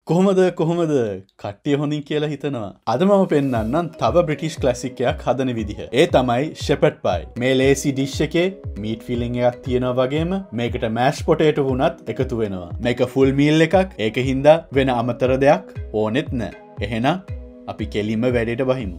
කොහොමද කට්ටිය හොඳින් කියලා හිතනවා. අද මම පෙන්නන්නම් තව බ්‍රිටිෂ් ක්ලාසික් එකක් හදන විදිහ. ඒ තමයි shepherd pie. මේ ලේසි ඩිෂ් එකේ මීට් ෆිලිං එකක් තියෙනවා වගේම මේකට මෑෂ් පොටේටෝ වුණත් එකතු වෙනවා. මේක ෆුල් මීල් එකක්. ඒකින්ද වෙන අමතර දෙයක් ඕනෙත් නැහැ. එහෙනම් අපි කෙලින්ම වැඩේට බහිමු.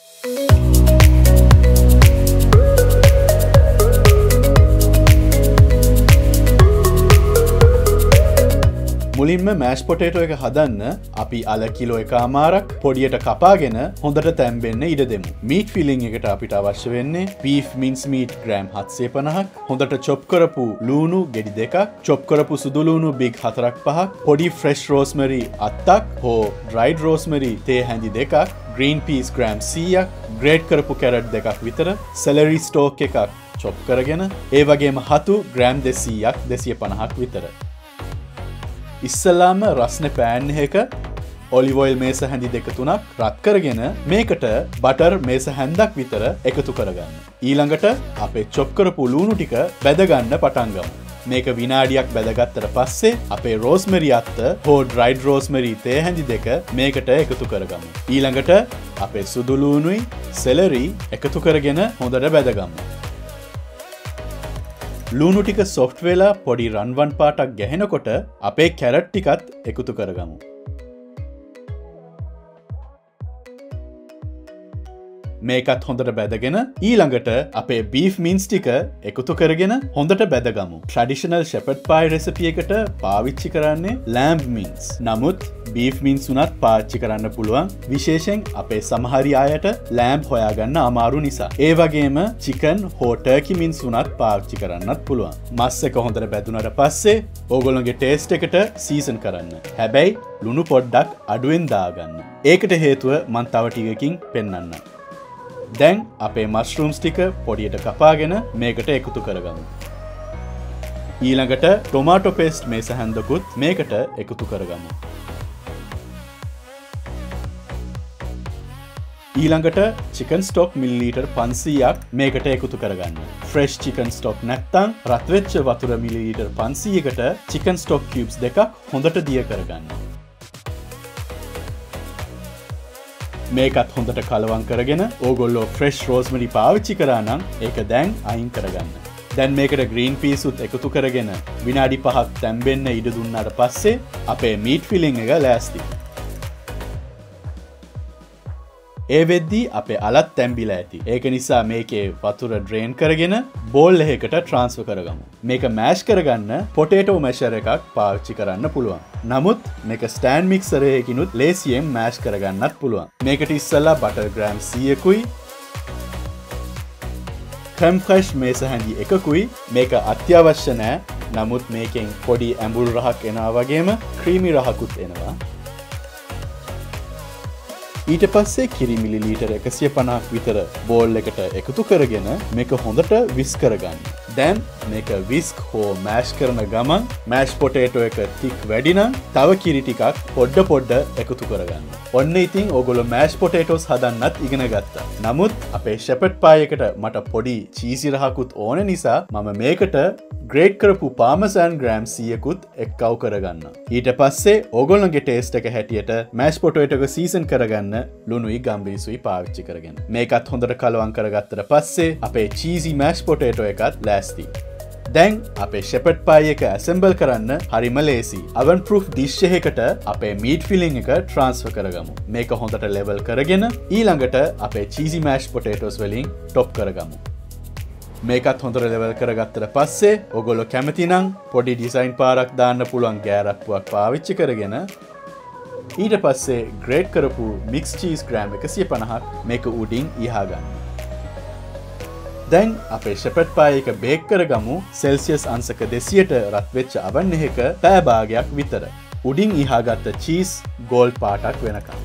මුලින්ම මෑෂ් පොටේටෝ එක හදන්න අපි අල කිලෝ එකමාරක් පොඩියට කපාගෙන හොඳට තැම්බෙන්න ඉඩ දෙමු. මීට් ෆිලිං එකට අපිට අවශ්‍ය වෙන්නේ beef mince meat ග්‍රෑම් 750ක්, හොඳට චොප් කරපු ලූණු ගෙඩි දෙකක්, චොප් කරපු සුදු ලූණු බිග් 4ක් 5ක්, පොඩි ෆ්‍රෙෂ් රෝස්මරි අත්තක් හෝ ඩ්‍රයිඩ් රෝස්මරි තේ හැඳි දෙකක්, green peas ග්‍රෑම් 100ක්, ග්‍රේට් කරපු කැරට් දෙකක් විතර, celery stalk එකක් චොප් කරගෙන, ඒ වගේම හතු ග්‍රෑම් 200ක් 250ක් විතර. ඉස්සලාම රස්නේ පෑන් එකක ඔලිව් ඔයිල් මේස හැඳි දෙක තුනක් රත් කරගෙන මේකට බටර් මේස හැන්දක් විතර එකතු කරගන්න. ඊළඟට අපේ චොප් කරපු ලූණු ටික බැද ගන්න පටන් ගමු. මේක විනාඩියක් බැදගත්තට පස්සේ අපේ රෝස්මරි අත්ත හෝ ඩ්‍රයිඩ් රෝස්මරි තේ හැඳි දෙක මේකට එකතු කරගමු. ඊළඟට අපේ සුදු ලූණුයි සෙලරි එකතු කරගෙන හොඳට බැදගමු. ලූණු ටික සොෆ්ට් වෙලා පොඩි රන්වන් පාටක් ගැහෙනකොට අපේ කැරට් ටිකත් එකතු කරගමු. මේකත් හොඳට බැදගෙන ඊළඟට අපේ beef mince ටික එකතු කරගෙන හොඳට බැදගමු. ට්‍රැඩිෂනල් shepherd pie රෙසිපි එකට පාවිච්චි කරන්නේ lamb mince. නමුත් beef mince උනත් පාවිච්චි කරන්න පුළුවන්. විශේෂයෙන් අපේ සමහර අයට lamb හොයාගන්න අමාරු නිසා. ඒ වගේම chicken හෝ turkey mince උනත් පාවිච්චි කරන්නත් පුළුවන්. මස් එක හොඳට බැදුනට පස්සේ ඕගොල්ලෝගේ ටේස්ට් එකට සීසන් කරන්න. හැබැයි ලුණු පොඩ්ඩක් අඩුවෙන් දාගන්න. ඒකට හේතුව මම තව ටිකකින් පෙන්නන්නම්. දැන් අපේ මස්රූම්ස් ටික පොඩියට කපාගෙන මේකට එකතු කරගමු. ඊළඟට ටොමාටෝ පේස්ට් මේස හැන්දකුත් මේකට එකතු කරගමු. ඊළඟට චිකන් ස්ටොක් මිලිලීටර් 500ක් මේකට එකතු කරගන්න. ෆ්‍රෙෂ් චිකන් ස්ටොක් නැත්තම් රත් වෙච්ච වතුර මිලිලීටර් 500කට චිකන් ස්ටොක් කියුබ්ස් දෙකක් හොඳට දිය කරගන්න. මේකත් හොඳට කලවම් කරගෙන ඕගොල්ලෝ ෆ්‍රෙෂ් රෝස්මරි පාවිච්චි කරා නම් ඒක දැන් අයින් කරගන්න. දැන් මේකට ග්‍රීන් පීස් උත් එකතු කරගෙන විනාඩි 5ක් තැම්බෙන්න ඉඩ දුන්නාට පස්සේ අපේ මීට් ෆිලිං එක ලෑස්ති. ඒ වෙද්දී අපේ අලත් තැම්බිලා ඇති. ඒක නිසා මේකේ වතුර ඩ්‍රේන් කරගෙන බෝල් එකකට ට්‍රාන්ස්ෆර් කරගමු. මේක මෑෂ් කරගන්න පොටේටෝ මැෂර් එකක් පාවිච්චි කරන්න පුළුවන්. නමුත් මේක ස්ටෑන්ඩ් මික්සර් එකකිනුත් ලේසියෙන් මෑෂ් කරගන්නත් පුළුවන්. මේකට ඉස්සෙල්ලා බටර් ග්‍රෑම් 100කුයි ක්‍රම් ෆ්‍රෙෂ් මේස හැඳි එකකුයි මේක අත්‍යවශ්‍ය නෑ. නමුත් මේකෙන් පොඩි ඇඹුල් රහක් එනවා වගේම ක්‍රීමි රහකුත් එනවා. ඊට පස්සේ කිරි මිලිලීටර් 150ක් විතර බෝල් එකට එකතු කරගෙන මේක හොඳට විස්ක් කරගන්න. දැන් මේක විස්ක් හෝ මෑෂ් කරන ගමන් මෑෂ් පොටේටෝ එක තික් වැඩි නම් තව කිරි ටිකක් පොඩ එකතු කරගන්න. ඔන්න ඉතින් ඕගොල්ලෝ මෑෂ් පොටේටෝස් හදන්නත් ඉගෙන ගත්තා. නමුත් අපේ shepherd pie එකට මට පොඩි චීසි රහකුත් ඕන නිසා මම මේකට ග්‍රේට් කරපු පාමසන් ග්‍රෑම් 100කුත් එක්කව කරගන්න. ඊට පස්සේ ඕගොල්ලෝගේ ටේස්ට් එක හැටියට මෑෂ් පොටේටෝ එක සීසන් කරගන්න ලුණුයි ගම්බිරිසුයි පාවිච්චි කරගෙන. මේකත් හොඳට කලවම් කරගත්තට පස්සේ අපේ චීසි මෑෂ් පොටේටෝ එකත් ලෑස්ති. දැන් අපේ shepherd pie එක assemble කරන්න හරිම ලේසි. oven proof dish එකකට අපේ meat filling එක transfer කරගමු. මේක හොඳට level කරගෙන ඊළඟට අපේ cheesy mashed potatoes වලින් top කරගමු. මේකත් හොඳට level කරගත්තට පස්සේ ඔයගොල්ලෝ කැමති නම් පොඩි design පාරක් දාන්න පුළුවන් ගෑරක්කුවක් පාවිච්චි කරගෙන ඊට පස්සේ grate කරපු mixed cheese ග්‍රෑම් 150ක් මේක උඩින් ඉහා ගන්න. දැන් අපේ shepherd pie එක බේක් කරගමු සෙල්සියස් අංශක 200ට රත් වෙච්ච oven එකක පැය භාගයක් විතර. උඩින් ඉහා ගත්ත cheese gold පාටක් වෙනකම්.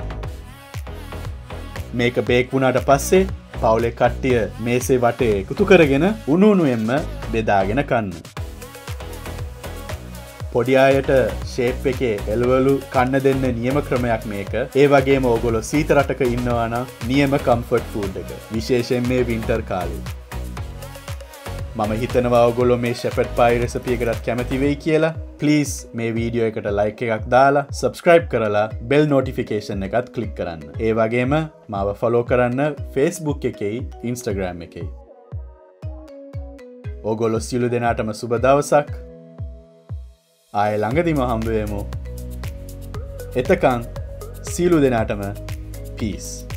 මේක බේක් වුණාට පස්සේ පවුලේ කට්ටිය මේසේ වටේ එකතු කරගෙන උණු උණුවෙන්ම බෙදාගෙන කන්න. පොඩි අයට ෂේප් එකේ එළවලු කන්න දෙන්න නියම ක්‍රමයක් මේක. ඒ වගේම ඕගොල්ලෝ සීත රටක ඉන්නවා නම් නියම කම්ෆර්ට් ෆුඩ් එක. විශේෂයෙන් මේ වින්ටර් කාලේ. මම හිතනවා ඔයගොල්ලෝ මේ ෂෙපර්ඩ් පයි රෙසිපි එකකට කැමති වෙයි කියලා. ප්ලීස් මේ වීඩියෝ එකට ලයික් එකක් දාලා සබස්ක්‍රයිබ් කරලා බෙල් නොටිෆිකේෂන් එකත් ක්ලික් කරන්න. ඒ වගේම මාව ෆලෝ කරන්න Facebook එකේ Instagram එකේ. ඔගොල්ලෝ සියලු දෙනාටම සුබ දවසක්. ආයෙ ළඟදිම හම්බ වෙමු. එතකන් සියලු දෙනාටම peace.